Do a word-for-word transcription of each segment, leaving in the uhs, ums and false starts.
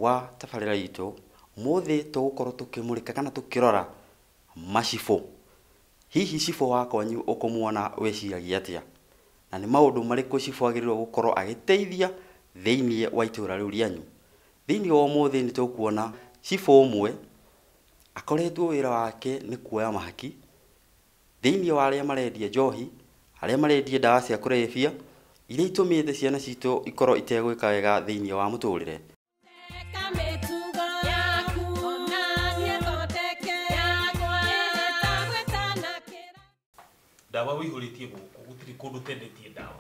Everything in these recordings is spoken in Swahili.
wa tabarĩra itũ mũthĩ tũgũkorwo tũkĩmũrĩka kana tũkĩrora macibũ. Hihi cibũ wakwanyu ũkũmuona wĩciragia atĩa? Na nĩ maũndũ marĩkũ cibũ agĩrĩirwo gũkorwo agĩteithia thĩinĩ wa itũra rĩu rĩanyu? Thĩinĩ wa ũmũthĩ nĩ tũkuona cibũ ũmwe akoretwo wĩra wake nĩ kuoya mahaki thĩinĩ wa arĩa marendia njohi, arĩa marendia ndawa cia kũrebia iria itũmĩte ciana citũ ikorwo itegwĩka wega thĩinĩ wa mũtũrĩre. Dawa wĩihũrĩtie gũkũ gũtirĩ kũndũ tendetie dawa.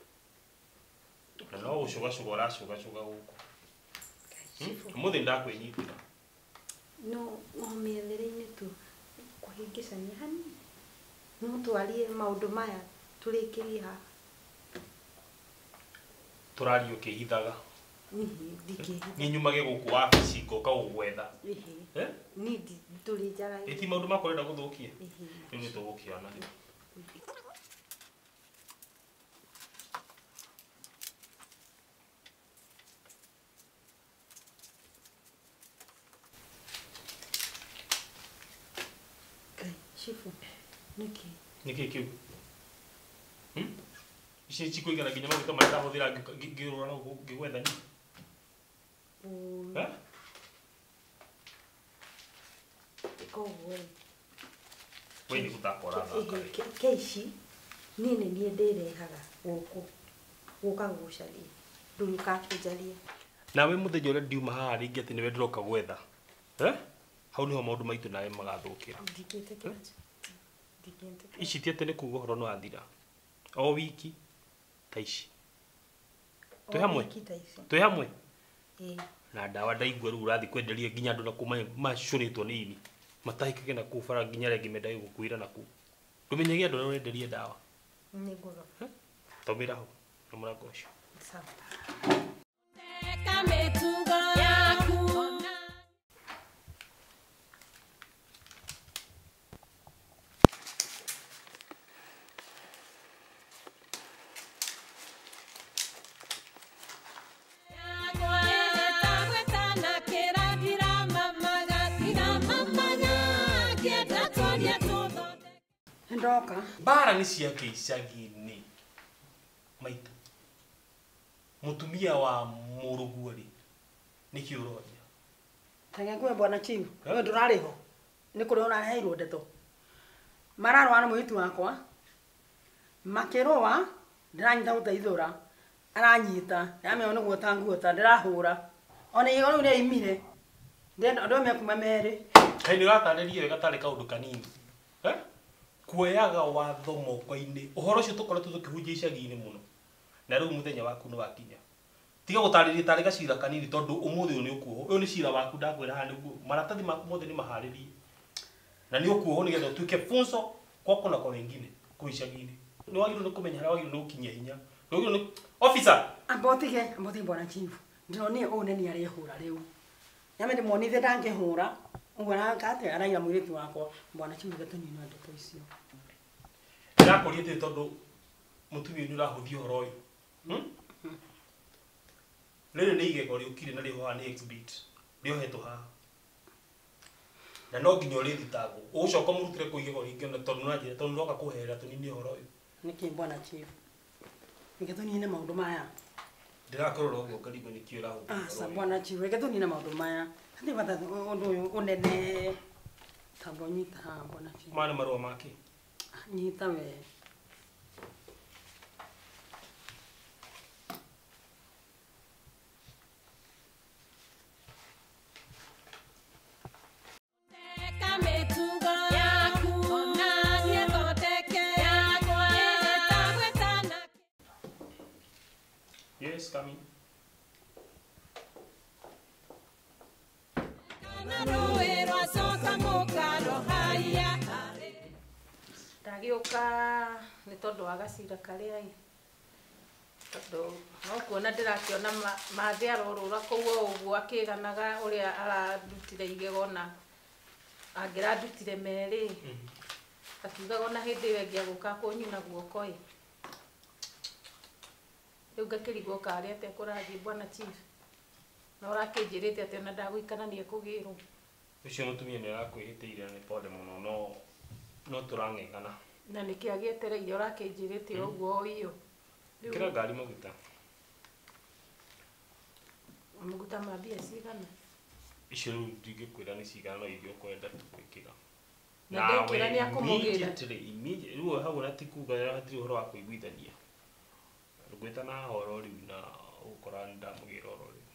Na no ũcoga coga ũracoga coga gũkũ. Mũthĩ ndakwĩnyitĩra. No no mĩethere-inĩ tu kũhĩngĩcania hanini. No twarie maũndũ maya tũrĩkĩrie haha. Tũraria ũkĩhithaga. Ndikĩhitha. Niĩ nyumage gũkũ wabici ngoka gũgwetha. Eh? Ni tũrĩ njara. Eti maũndũ makwa ũrenda gũthũkia. Rĩu nĩ tũgũkĩona rĩu. Chifu, niki. Niki kiu. Hmm? Ici cikũigana nginya maguta marĩa ndahũthĩra ngĩũrũra na ngĩgwetha ni. Eh? Kowe. Wewe ni kutakora thaka. Keici nini niĩ ndĩrehaga gũkũ gũka gũcaria. Ndũruka kũjaria. Nawe mũthenya ũrĩa ndiuma haha rĩngĩ atĩ nĩwe ndĩroka gwetha. Eh? Hau niho maũndũ maitũ nawe magathũkĩra. Ndikĩte Ici ti atĩ nĩ kuuga ũhoro nĩ wathira. O wiki ta ici. Twĩ hamwe? Twĩ hamwe? Ĩĩ. Na ndawa ndaigua rĩu ũrathiĩ kwenderia nginya andũ na kuma macũrĩtwo nĩ ini. Matahĩkage na kũu bara nginya arĩa angĩ mendaga gũkuĩra na kũu. Ndũmenyagia andũ arĩa ũrenderia ndawa. Nĩ ngũrora. Taumĩra hau na mũrango ũcio. Sawa. Ndoka. Bara nĩ cia kĩicagi-inĩ. Maitũ. Mũtumia wa mũrũguo rĩ. Nĩkĩ ũroria? Tenge kwe bwana Chifu. Wewe ndũrarĩ ho. Nĩ kũrĩ ũraheirwo ndeto. Mararũa na mũitu wakwa. Makĩrũa ndĩranyita gũteithũra. Aranyita. Yamĩona nĩ guota nguota ndĩrahũra. Ona igũrũ nĩ imire. Ndenda ndome kuma merĩ. Kaĩ nĩ ũratarĩria wega tarĩ kaũndũ kanini. Eh? Kuoyaga watho moko-inĩ. Ũhoro ũcio tũkoretwo tũkĩhunjia icagi-inĩ mũno. Na rĩu mũthenya waku nĩ wakinya. Tiga gũtarĩria tarĩ gacira kanini tondũ ũmũthĩ ũyũ nĩ ũkuohwo. Ũyũ nĩ cira waku ndakwĩra haha nĩguo. Maratathi maku mothe nĩ maharĩrie. Na nĩ ũkuohwo nĩgetha ũtuĩke funzo kwako na kwa wengine kũu icagi-inĩ. Nĩ wagĩrĩirwo nĩ kũmenya harĩa wagĩrĩirwo nĩ gũkinyia hinya. Nĩ wagĩrĩirwo nĩ officer. Ambotige, ambotige bwana Chifu. Ndĩronire ũũ nĩ arĩhũra rĩu. Nyame ndĩmuonithie ndangĩhũra. Ũguo nakate araiga mũirĩtu wakwa. Bwana Chifu gatũnini ndeto icio. Ndĩrakũria atĩ tondũ mũtumia nĩ ũrahũthia ũhoro ũyũ. Rĩrĩ nĩ igego rĩũkire na rĩho haha nĩ exhibit. Rĩohetwo haha. Na no nginya ũrĩthitangwo. Ũgũcoka mũrutĩre kũ igego rĩngĩ na tondũ nĩwanjĩra tondũ nĩroka kũhera tũnini ũhoro ũyũ. Nĩkĩ bwana Chifu? Reke tũnine maũndũ maya. Ndĩrakũrora ũguo ngarigwo nĩkĩ ũrahũthia. Asa bwana Chifu, reke tũnine maũndũ maya. Hatirĩ bata ũndũ ũyũ ũnene. Tamba nyita haha bwana Chifu. Maya nĩ marũa make. Nyita we. Yes, come in. Ndagĩũka nĩ tondũ wa gacira karĩa ĩ. Tondũ no kuona ndĩrakĩona mathĩ arorũra kũu ũguo akĩganaga ũrĩa arandutire igego na angĩrandutire merĩ. Akiugaga ona hĩndĩ ĩyo ĩngĩ agũka kũnyuna guoko ĩ. Rĩu ngakĩrigwo karĩa atekũrathiĩ bwana Chief. Na ũrakĩnjĩrĩte atĩ ona ndagũikarania kũgĩrwo. Ũcio mũtumia nĩ arakwĩhĩtĩire nĩ pole mũno no no tũrang'eng'ana. Na nĩkĩ agĩetereire ũrakĩnjĩrĩte ũguo iyo. Kĩra ngari maguta. Maguta ma mbia cigana? Icio rĩu ndingĩkwĩra nĩ cigana no iria ũkwenda gwĩkĩra. Na ndekĩra nĩ akũmũgĩra. Immediately, rĩu hau na ti kuga hatirĩ ũhoro wa kũiguithania. Ngwĩta na horo rĩu na ũgũkora nĩ ndamũgĩra oro rĩu.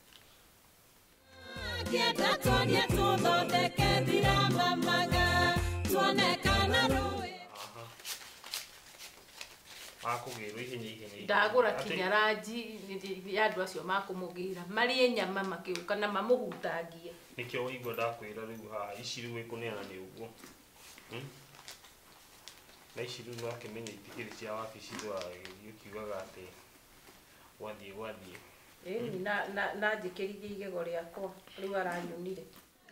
Ngĩenda tuonie tũthondeke ndirama maga tuonekana rũĩ. Makũgĩrwo ihenya ihenya. Ndagũra kinya ranji ya andũ acio makũmũgĩra marĩe nyama makĩũka na mamũhutangie. Nĩkĩo ũigua ndakwĩra rĩu haha ici rĩu ĩkũneana nĩ ũguo. Na ici rĩu wakĩmenya itikĩrĩ cia wabici rwagĩthiĩ ũkiugaga atĩ gwathiĩ gwathiĩ. Ĩni na njĩkĩrithie igego rĩakwa rĩu aranyonire.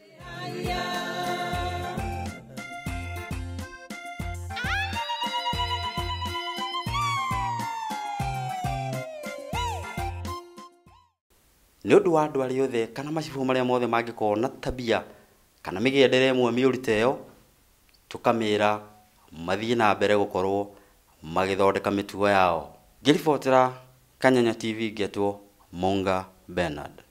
Nĩ ũndũ wa andũ arĩa othe kana macibu marĩa mothe mangĩkorwo na tabia kana mĩgendere ĩmwe mĩũru ta ĩyo, tũkamĩra mathiĩ na mbere gũkorwo magĩthondeka mĩtugo yao. Ngĩribotera Kanyanya T V ngetwo Monga Bernard.